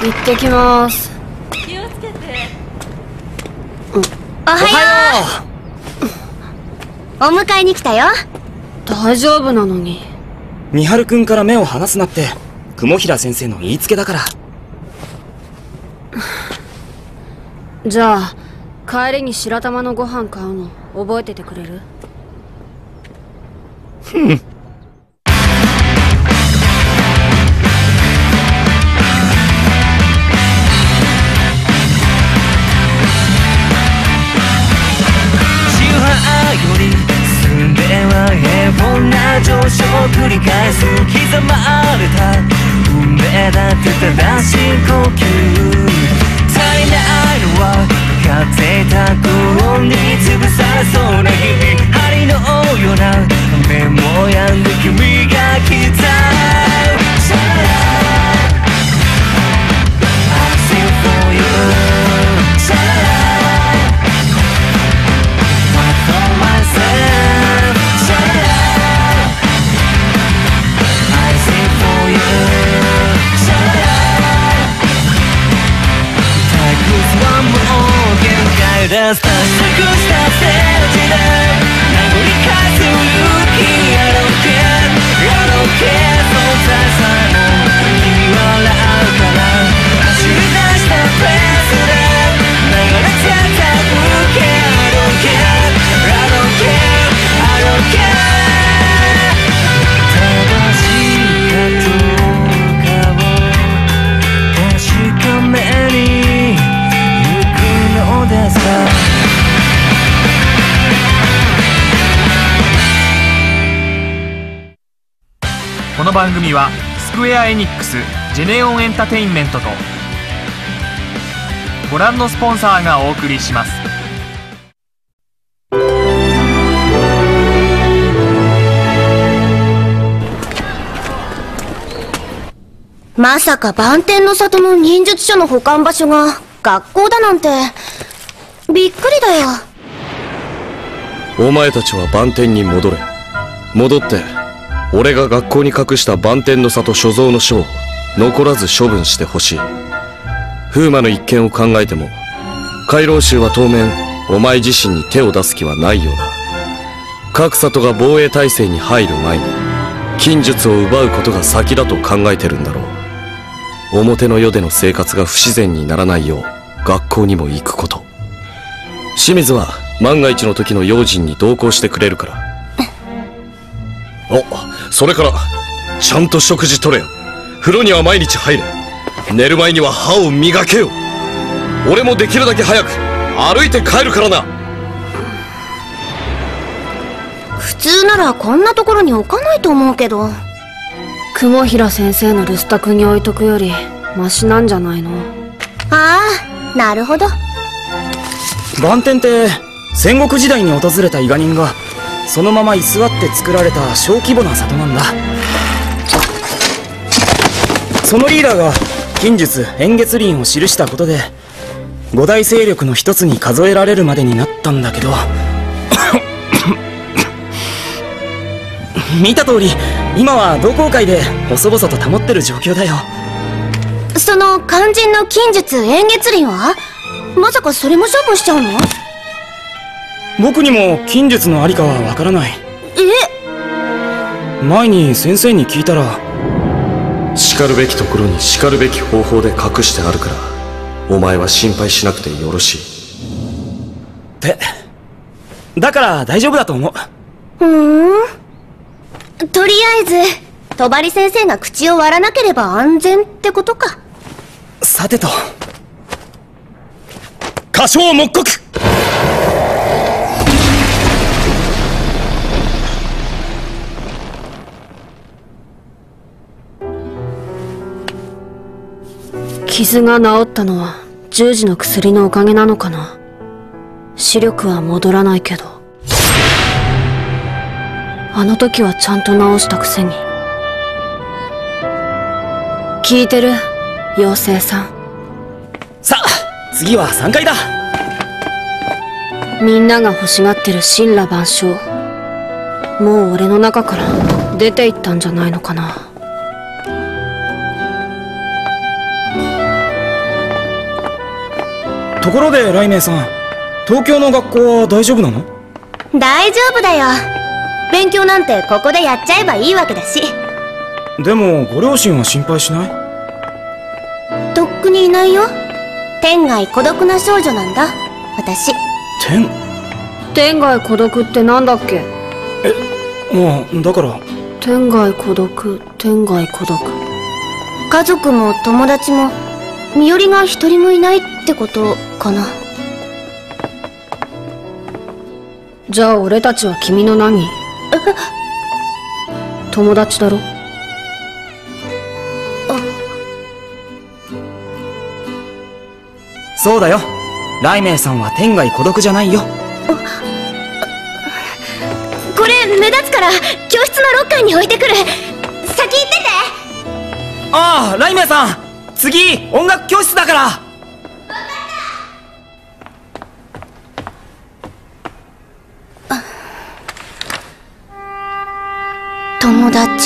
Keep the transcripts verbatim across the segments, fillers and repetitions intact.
行ってきます。 気をつけて。 おはよう。お迎えに来たよ。 大丈夫なのに。 美晴くんから目を離すなって雲平先生の言いつけだから。 じゃあ帰りに白玉のご飯買うの覚えててくれる？ ふん。 より進んでは平凡な上昇を繰り返す刻まれた運命だって正しい呼吸足りないのはかかっていた高音に潰されそうな日々針のような目も病んで君が来た I feel for you出すたしたくしたセロジで名残返す勇気 I don't care I don't care 存在さえも君笑うから走り出したフェースで流れてた武器 I don't care I don't care I don't care 正しいかどうかを確かめに行くのですかこの番組はスクウェア・エニックス、ジェネオン・エンタテインメントとご覧のスポンサーがお送りします。 まさか梵天の里の忍術書の保管場所が学校だなんてびっくりだよ。 お前たちは梵天に戻れ。戻って俺が学校に隠した梵天の里所蔵の書を残らず処分してほしい。風魔の一件を考えても海楼衆は当面お前自身に手を出す気はないようだ。各里が防衛体制に入る前に禁術を奪うことが先だと考えてるんだろう。表の世での生活が不自然にならないよう学校にも行くこと。清水は万が一の時の用心に同行してくれるから。お、それからちゃんと食事取れよ。風呂には毎日入れ。寝る前には歯を磨けよ。俺もできるだけ早く歩いて帰るからな。 普通ならこんなところに置かないと思うけど。 雲平先生の留守宅に置いとくよりマシなんじゃないの？ ああ、なるほど。 梵天って戦国時代に訪れた伊賀人がそのまま居座って作られた小規模な里なんだ。そのリーダーが禁術円月輪を記したことで五大勢力の一つに数えられるまでになったんだけど見た通り今は同好会で細々と保ってる状況だよ。 その肝心の禁術円月輪はまさかそれも処分しちゃうの？ 僕にも禁術のありかはわからない。 え？ 前に先生に聞いたら叱るべきところに叱るべき方法で隠してあるからお前は心配しなくてよろしいってだから大丈夫だと思う。 ふーん、とりあえず戸張先生が口を割らなければ安全ってことか。 さてと歌唱木刻。 傷が治ったのは十字の薬のおかげなのかな。視力は戻らないけどあの時はちゃんと治したくせに。聞いてる妖精さん。 さあ次はさんかいだ。 みんなが欲しがってる神羅万象もう俺の中から出ていったんじゃないのかな。 ところで雷鳴さん、東京の学校は大丈夫なの？ 大丈夫だよ。勉強なんてここでやっちゃえばいいわけだし。 でもご両親は心配しない？ とっくにいないよ。天涯孤独な少女なんだ、私。 天天涯孤独ってなんだっけ？ まあだから天涯孤独、天涯孤独。 家族も友達も身寄りが一人もいないってことかな。 じゃあ俺たちは君の何？友達だろ？ そうだよ。雷鳴さんは天涯孤独じゃないよ。 これ目立つから教室のロッカーに置いてくる。先行ってて。 ああ、雷鳴さん、次音楽教室だから。 友達。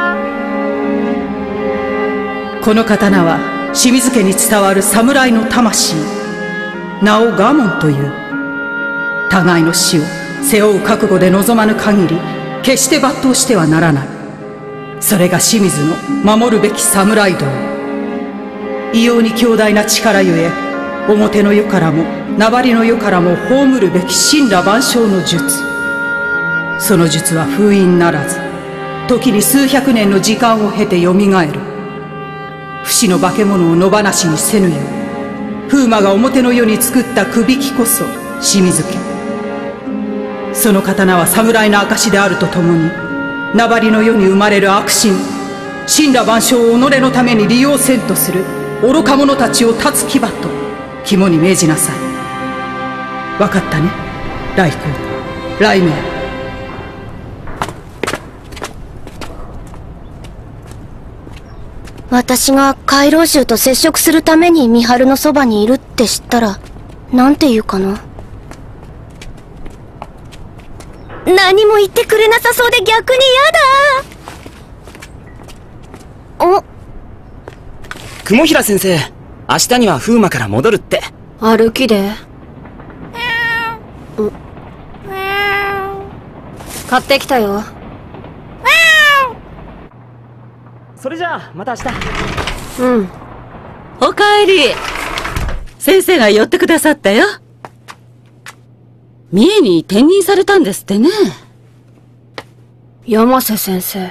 この刀は清水家に伝わる侍の魂、名をガモンという。互いの死を背負う覚悟で臨まぬ限り決して抜刀してはならない。それが清水の守るべき侍道。異様に強大な力ゆえ、表の世からも名張の世からも葬るべき神羅万象の術。その術は封印ならず、時に数百年の時間を経てよみがえる。不死の化け物を野放しにせぬよう、風魔が表の世に作ったくびきこそ清水家。その刀は侍の証であるとともに、名張の世に生まれる悪神、神羅万象を己のために利用せんとする愚か者たちを断つ牙と肝に銘じなさい。分かったね、雷光、雷鳴。 私が海楼衆と接触するために美晴のそばにいるって知ったら、なんて言うかな。何も言ってくれなさそうで逆に嫌だ。お雲平先生、明日には風魔から戻るって。 歩きで。うん。買ってきたよ。 それじゃあまた明日。 うん。 おかえり。先生が寄ってくださったよ。三重に転任されたんですってね。 山瀬先生。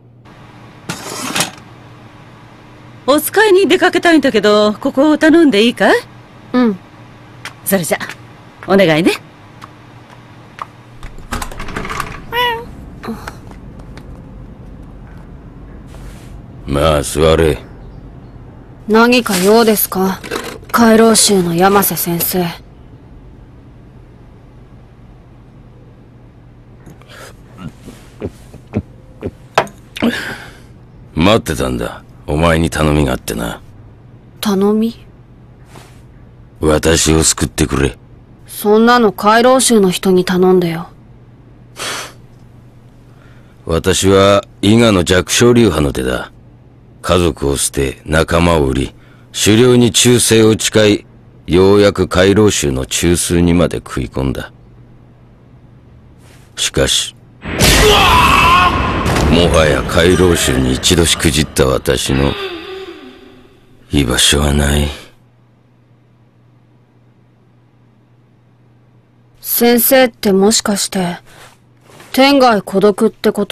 お使いに出かけたいんだけど、ここを頼んでいいかい？ うん。 それじゃ、お願いね。 まあ座れ。 何か用ですか？海楼衆の山瀬先生。 待ってたんだ。お前に頼みがあってな。 頼み？ 私を救ってくれ。 そんなの海楼衆の人に頼んでよ。 私は伊賀の弱小流派の手だ。家族を捨て仲間を売り、狩猟に忠誠を誓い、ようやく海楼衆の中枢にまで食い込んだ。しかし、もはや海楼衆に一度しくじった私の居場所はない。 先生ってもしかして天涯孤独ってこと？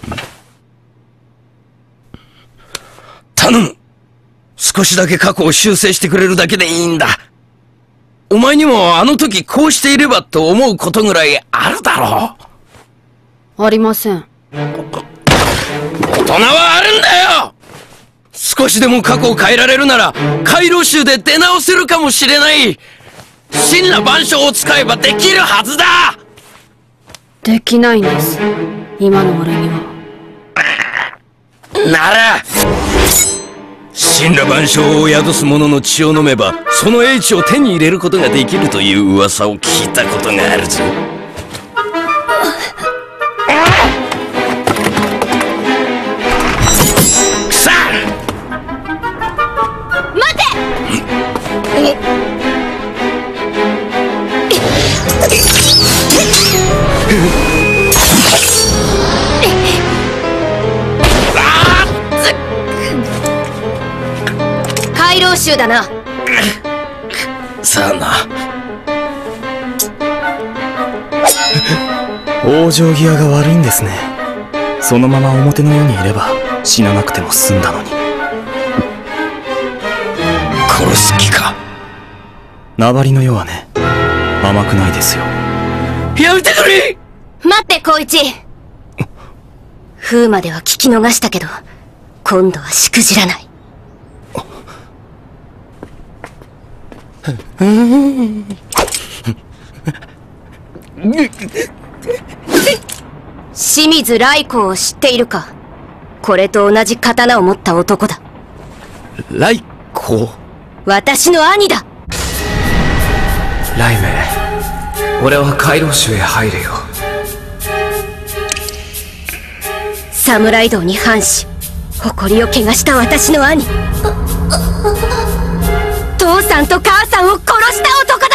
頼む。少しだけ過去を修正してくれるだけでいいんだ。お前にもあの時こうしていればと思うことぐらいあるだろう。ありません。 大人はあるんだよ。少しでも過去を変えられるなら海楼衆で出直せるかもしれない。神羅万象を使えばできるはずだ。 できないんです、今の俺には。 なら神羅万象を宿す者の血を飲めばその英知を手に入れることができるという噂を聞いたことがあるぞ。くさ待て。 衆だな。 さあな。往生際が悪いんですね。そのまま表の世にいれば死ななくても済んだのに。殺す気か。名張の世はね、甘くないですよ。 やめてくれ。 待って光一。風までは聞き逃したけど、今度はしくじらない。清水来光を知っているか。これと同じ刀を持った男だ。 来光。 私の兄だ。 雷鳴、俺は海楼州へ入るよ。 侍道に反し誇りを汚した私の兄、父さんと母さんを殺した男だ。